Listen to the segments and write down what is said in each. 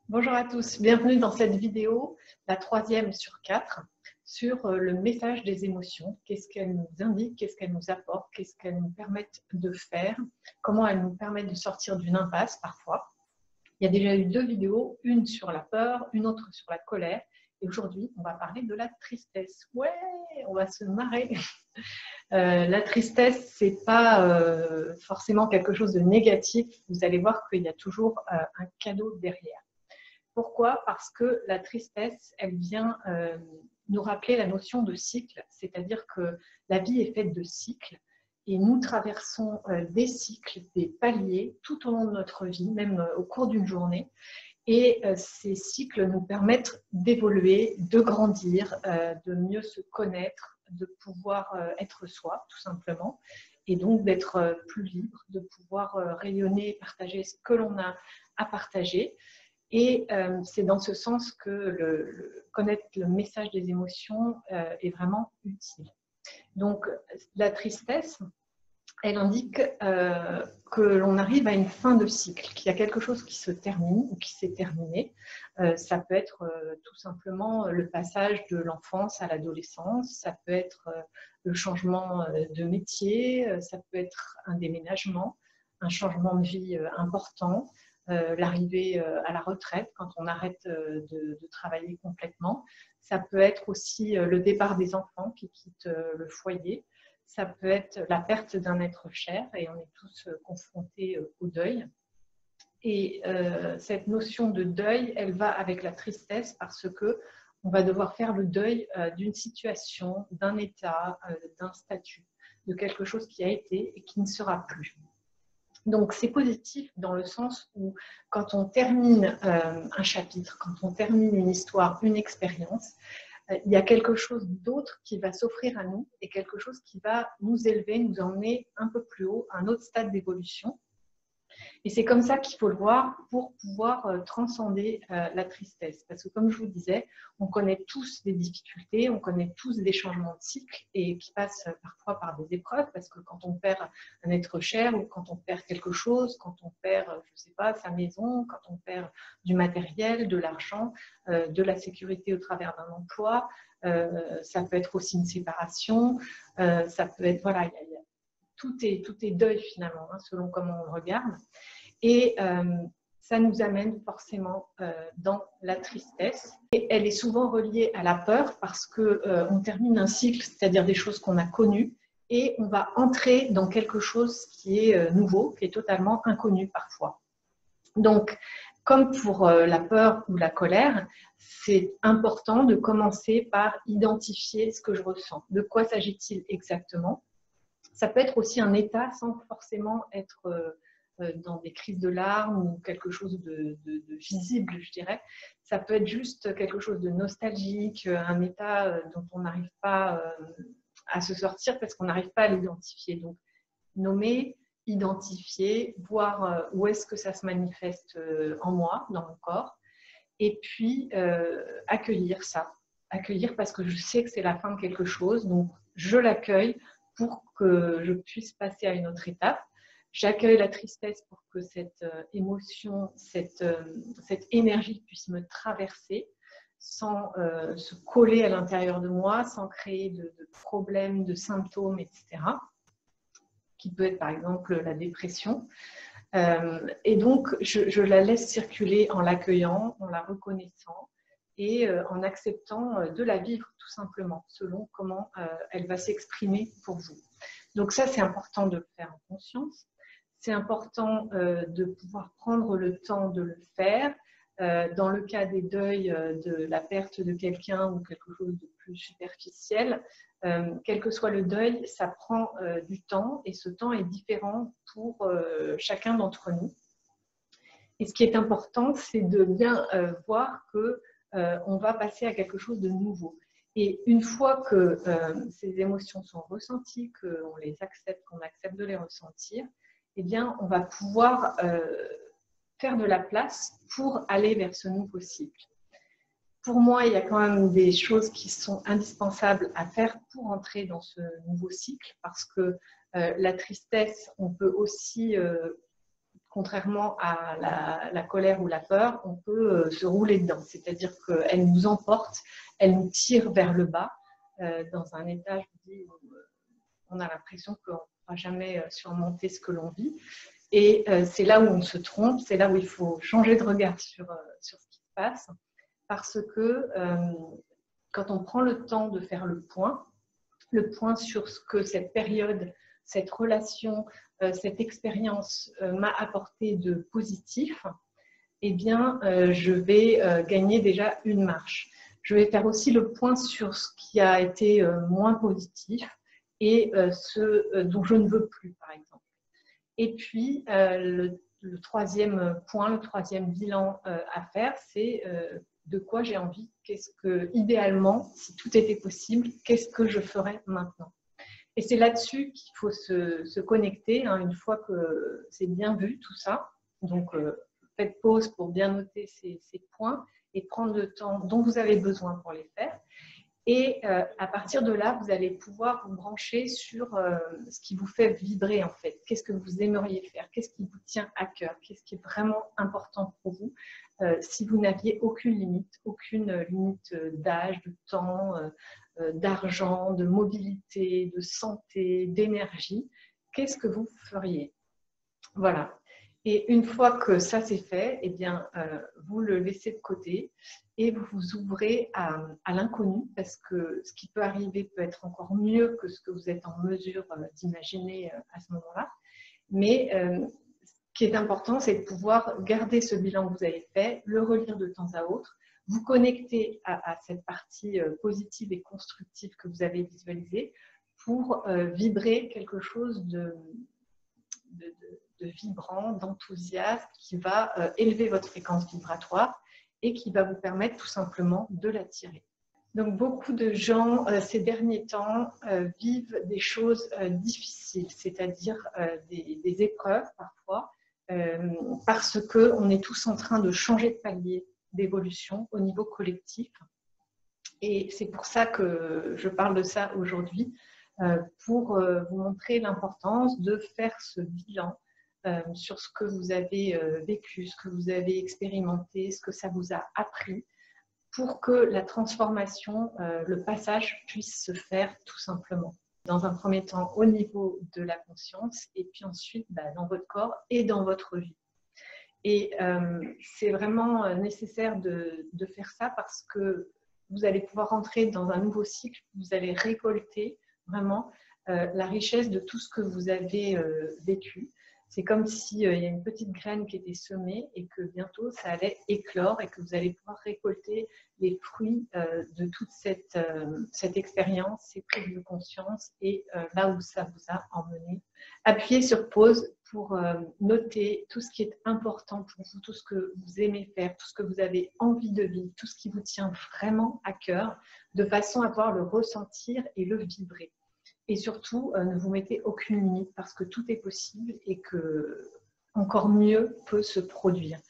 Bonjour à tous, bienvenue dans cette vidéo, la troisième sur 4, sur le message des émotions. Qu'est-ce qu'elles nous indiquent, qu'est-ce qu'elles nous apportent, qu'est-ce qu'elles nous permettent de faire, comment elles nous permettent de sortir d'une impasse parfois. Il y a déjà eu 2 vidéos, une sur la peur, une autre sur la colère. Et aujourd'hui, on va parler de la tristesse. Ouais, on va se marrer. La tristesse, ce n'est pas forcément quelque chose de négatif. Vous allez voir qu'il y a toujours un cadeau derrière. Pourquoi? Parce que la tristesse, elle vient nous rappeler la notion de cycle, c'est-à-dire que la vie est faite de cycles et nous traversons des cycles, des paliers tout au long de notre vie, même au cours d'une journée. Et ces cycles nous permettent d'évoluer, de grandir, de mieux se connaître, de pouvoir être soi, tout simplement, et donc d'être plus libre, de pouvoir rayonner, partager ce que l'on a à partager. Et c'est dans ce sens que connaître le message des émotions est vraiment utile. Donc, la tristesse, elle indique que l'on arrive à une fin de cycle, qu'il y a quelque chose qui se termine ou qui s'est terminé. Ça peut être tout simplement le passage de l'enfance à l'adolescence, ça peut être le changement de métier, ça peut être un déménagement, un changement de vie important, l'arrivée à la retraite quand on arrête de travailler complètement. Ça peut être aussi le départ des enfants qui quittent le foyer. Ça peut être la perte d'un être cher et on est tous confrontés au deuil. Et cette notion de deuil, elle va avec la tristesse parce que on va devoir faire le deuil d'une situation, d'un état, d'un statut, de quelque chose qui a été et qui ne sera plus. Donc, c'est positif dans le sens où quand on termine un chapitre, quand on termine une histoire, une expérience, il y a quelque chose d'autre qui va s'offrir à nous et quelque chose qui va nous élever, nous emmener un peu plus haut, à un autre stade d'évolution. Et c'est comme ça qu'il faut le voir pour pouvoir transcender la tristesse. Parce que comme je vous disais, on connaît tous des difficultés, on connaît tous des changements de cycle et qui passent parfois par des épreuves. Parce que quand on perd un être cher ou quand on perd quelque chose, quand on perd, je ne sais pas, sa maison, quand on perd du matériel, de l'argent, de la sécurité au travers d'un emploi, ça peut être aussi une séparation, ça peut être, voilà, tout est deuil finalement, hein, selon comment on le regarde. Et ça nous amène forcément dans la tristesse. Et elle est souvent reliée à la peur parce qu'on termine un cycle, c'est-à-dire des choses qu'on a connues, et on va entrer dans quelque chose qui est nouveau, qui est totalement inconnu parfois. Donc, comme pour la peur ou la colère, c'est important de commencer par identifier ce que je ressens. De quoi s'agit-il exactement? Ça peut être aussi un état sans forcément être dans des crises de larmes ou quelque chose de visible, je dirais. Ça peut être juste quelque chose de nostalgique, un état dont on n'arrive pas à se sortir parce qu'on n'arrive pas à l'identifier. Donc, nommer, identifier, voir où est-ce que ça se manifeste en moi, dans mon corps, et puis accueillir ça. Accueillir parce que je sais que c'est la fin de quelque chose, donc je l'accueille pour que je puisse passer à une autre étape. J'accueille la tristesse pour que cette émotion, cette énergie puisse me traverser sans se coller à l'intérieur de moi, sans créer de problèmes, de symptômes, etc. Qui peut être par exemple la dépression. Et donc, je la laisse circuler en l'accueillant, en la reconnaissant et en acceptant de la vivre tout simplement, selon comment elle va s'exprimer pour vous. Donc ça, c'est important de le faire en conscience. C'est important de pouvoir prendre le temps de le faire. Dans le cas des deuils, de la perte de quelqu'un ou quelque chose de plus superficiel, quel que soit le deuil, ça prend du temps et ce temps est différent pour chacun d'entre nous. Et ce qui est important, c'est de bien voir qu'on va passer à quelque chose de nouveau. Et une fois que ces émotions sont ressenties, qu'on les accepte, qu'on accepte de les ressentir, eh bien, on va pouvoir faire de la place pour aller vers ce nouveau cycle. Pour moi, il y a quand même des choses qui sont indispensables à faire pour entrer dans ce nouveau cycle, parce que la tristesse, on peut aussi Contrairement à la colère ou la peur, on peut se rouler dedans, c'est-à-dire qu'elle nous emporte, elle nous tire vers le bas, dans un état, je vous dis, où on a l'impression qu'on ne pourra jamais surmonter ce que l'on vit. Et c'est là où on se trompe, c'est là où il faut changer de regard sur ce qui se passe, parce que quand on prend le temps de faire le point sur ce que cette période, cette relation, cette expérience m'a apporté de positif, eh bien, je vais gagner déjà une marche. Je vais faire aussi le point sur ce qui a été moins positif et ce dont je ne veux plus, par exemple. Et puis, le troisième point, le troisième bilan à faire, c'est de quoi j'ai envie, qu'est-ce que, idéalement, si tout était possible, qu'est-ce que je ferais maintenant? Et c'est là-dessus qu'il faut se connecter, hein, une fois que c'est bien vu tout ça. Donc, faites pause pour bien noter ces points et prendre le temps dont vous avez besoin pour les faire. Et à partir de là, vous allez pouvoir vous brancher sur ce qui vous fait vibrer en fait. Qu'est-ce que vous aimeriez faire? Qu'est-ce qui vous tient à cœur? Qu'est-ce qui est vraiment important pour vous? Si vous n'aviez aucune limite d'âge, de temps, d'argent, de mobilité, de santé, d'énergie, qu'est-ce que vous feriez? Voilà. Et une fois que ça c'est fait, eh bien, vous le laissez de côté et vous vous ouvrez à l'inconnu, parce que ce qui peut arriver peut être encore mieux que ce que vous êtes en mesure d'imaginer à ce moment-là. Mais ce qui est important, c'est de pouvoir garder ce bilan que vous avez fait, le relire de temps à autre, vous connecter à cette partie positive et constructive que vous avez visualisée pour vibrer quelque chose de vibrant, d'enthousiasme, qui va élever votre fréquence vibratoire et qui va vous permettre tout simplement de l'attirer. Donc beaucoup de gens ces derniers temps vivent des choses difficiles, c'est-à-dire des épreuves parfois, parce qu'on est tous en train de changer de palier d'évolution au niveau collectif. Et c'est pour ça que je parle de ça aujourd'hui, pour vous montrer l'importance de faire ce bilan sur ce que vous avez vécu, ce que vous avez expérimenté, ce que ça vous a appris, pour que la transformation, le passage puisse se faire tout simplement. Dans un premier temps au niveau de la conscience et puis ensuite dans votre corps et dans votre vie. Et c'est vraiment nécessaire de faire ça parce que vous allez pouvoir entrer dans un nouveau cycle, vous allez récolter vraiment la richesse de tout ce que vous avez vécu. C'est comme s'il y a une petite graine qui était semée et que bientôt ça allait éclore et que vous allez pouvoir récolter les fruits de toute cette expérience, ces prises de conscience et là où ça vous a emmené. Appuyez sur pause pour noter tout ce qui est important pour vous, tout ce que vous aimez faire, tout ce que vous avez envie de vivre, tout ce qui vous tient vraiment à cœur, de façon à pouvoir le ressentir et le vibrer. Et surtout, ne vous mettez aucune limite parce que tout est possible et que encore mieux peut se produire.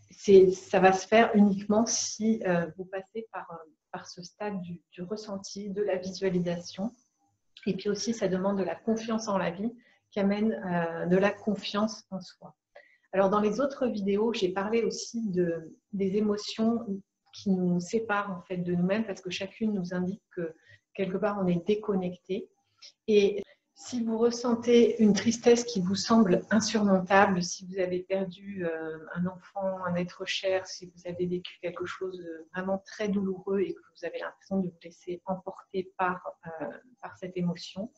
Ça va se faire uniquement si vous passez par ce stade du ressenti, de la visualisation. Et puis aussi, ça demande de la confiance en la vie qui amène de la confiance en soi. Alors, dans les autres vidéos, j'ai parlé aussi des émotions qui nous séparent en fait de nous-mêmes parce que chacune nous indique que quelque part, on est déconnecté. Et si vous ressentez une tristesse qui vous semble insurmontable, si vous avez perdu un enfant, un être cher, si vous avez vécu quelque chose de vraiment très douloureux et que vous avez l'impression de vous laisser emporter par cette émotion,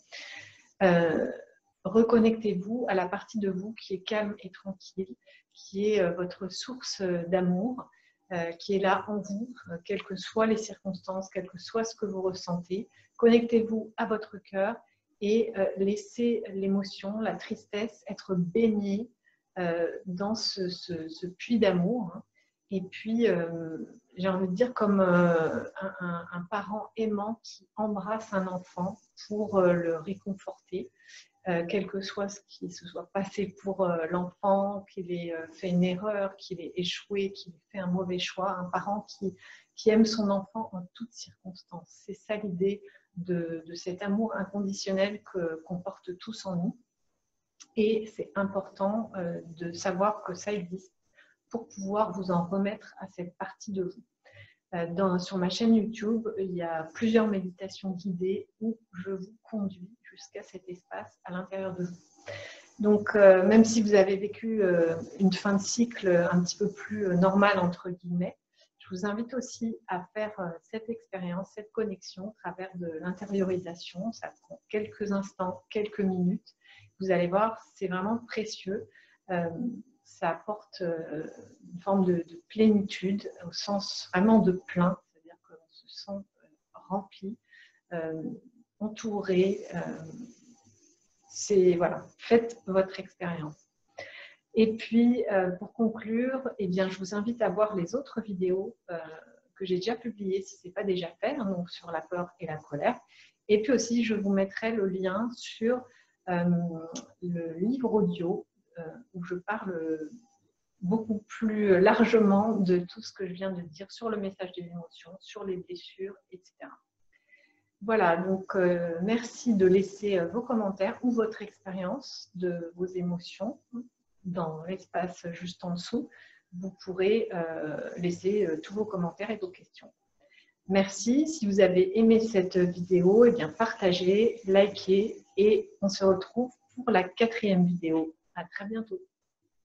reconnectez-vous à la partie de vous qui est calme et tranquille, qui est votre source d'amour, qui est là en vous, quelles que soient les circonstances, quel que soit ce que vous ressentez. Connectez-vous à votre cœur et laissez l'émotion, la tristesse être baignée dans ce puits d'amour. Et puis, j'ai envie de dire comme un parent aimant qui embrasse un enfant pour le réconforter. Quel que soit ce qui se soit passé pour l'enfant, qu'il ait fait une erreur, qu'il ait échoué, qu'il ait fait un mauvais choix, un parent qui aime son enfant en toutes circonstances. C'est ça l'idée de cet amour inconditionnel qu'on porte tous en nous. Et c'est important de savoir que ça existe pour pouvoir vous en remettre à cette partie de vous. Sur ma chaîne YouTube, il y a plusieurs méditations guidées où je vous conduis jusqu'à cet espace à l'intérieur de vous. Donc, même si vous avez vécu une fin de cycle un petit peu plus normale, entre guillemets, je vous invite aussi à faire cette expérience, cette connexion au travers de l'intériorisation. Ça prend quelques instants, quelques minutes. Vous allez voir, c'est vraiment précieux. Ça apporte une forme de plénitude au sens vraiment de plein, c'est-à-dire qu'on se sent rempli, entouré. Voilà, faites votre expérience. Et puis, pour conclure, eh bien, je vous invite à voir les autres vidéos que j'ai déjà publiées, si ce n'est pas déjà fait, hein, donc sur la peur et la colère. Et puis aussi, je vous mettrai le lien sur le livre audio où je parle beaucoup plus largement de tout ce que je viens de dire sur le message des émotions, sur les blessures, etc. Voilà, donc merci de laisser vos commentaires ou votre expérience de vos émotions dans l'espace juste en dessous. Vous pourrez laisser tous vos commentaires et vos questions. Merci. Si vous avez aimé cette vidéo, eh bien partagez, likez et on se retrouve pour la 4e vidéo. À très bientôt.